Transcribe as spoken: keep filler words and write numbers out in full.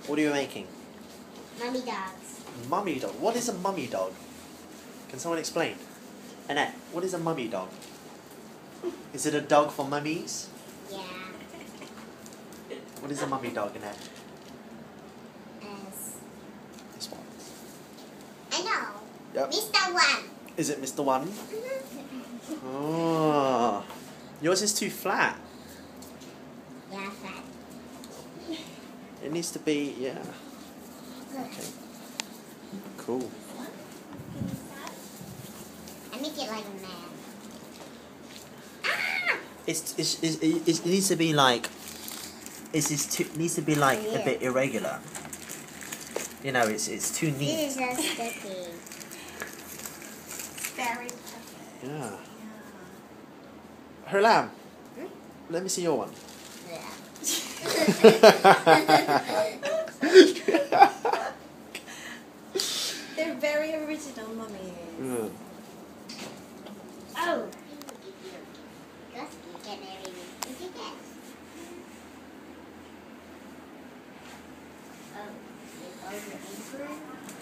What are you making? Mummy dogs. Mummy dog. What is a mummy dog? Can someone explain? Annette, what is a mummy dog? Is it a dog for mummies? Yeah. What is a mummy dog, Annette? As This one. I know. Yep. Mister One. Is it Mister One? Oh. Yours is too flat. Yeah, fat. It needs to be, yeah. Okay. Cool. I make it like a man. It's, it's, it's, it, it needs to be like, it's, it's too, it needs to be like a bit irregular. You know, it's it's too neat. This is so sticky. Very perfect. Yeah. Yeah. Her lamb. Hmm? Let me see your one. Yeah. They're very original, Mummy. Mm. Oh. Just you can marry me. Look at that. Oh, you over